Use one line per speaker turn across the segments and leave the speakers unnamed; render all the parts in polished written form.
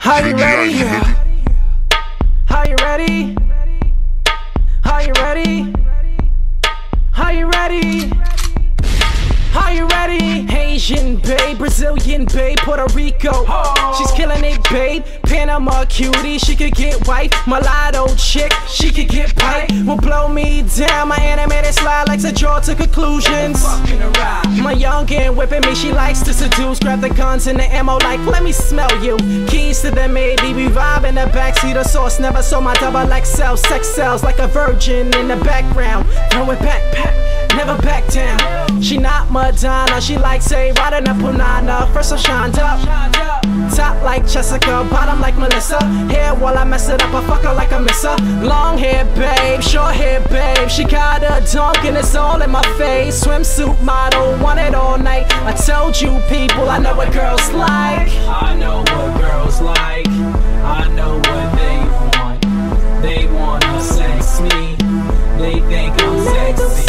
Are you ready? Are you ready? Are you ready? Are you ready? Are you ready? Asian babe, Brazilian babe, Puerto Rico. She's killing it, babe. Panama cutie, she could get white. Mulatto chick, she could get pipe. Will blow me down. My animated slide likes to draw to conclusions. My youngin' whipping me, she likes to seduce. Grab the guns and the ammo like, let me smell you. Keys to the maybe, we vibe in the backseat of sauce. Never saw my double XL. Sex sells like a virgin in the background. Throw it back, never back down. She not Madonna, she likes a riding a punana. First I shined up, top like Jessica, bottom like Melissa. Hair while I mess it up, I fuck her like a misser. Long hair babe, short hair babe. She got a dunk and it's all in my face. Swimsuit model, want it all night. I told you people, I know what girls like.
I know what girls like. I know what they want. They wanna sex me. They think I'm sexy.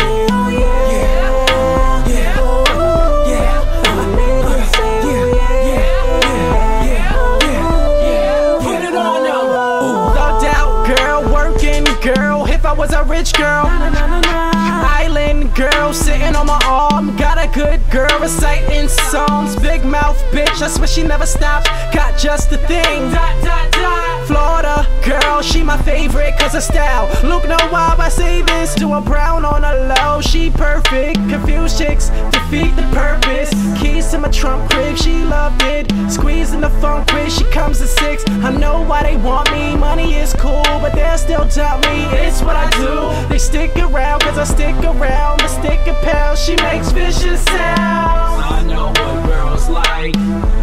Girl, if I was a rich girl, island girl sitting on my arm, got a good girl reciting songs, big mouth bitch, I swear she never stops, got just the thing. Florida girl, she my favorite cause of style. Look, no why I say this to a brown on a low. She perfect, confused chicks defeat the purpose. Keys to my trunk crib, she loved it. Squeezing the funk with, she comes to 6. I know why they want me, money is cool, but they'll still doubt me. It's what I do, they stick around cause I stick around. The stick a pound, she makes vicious sounds.
I know what girls like.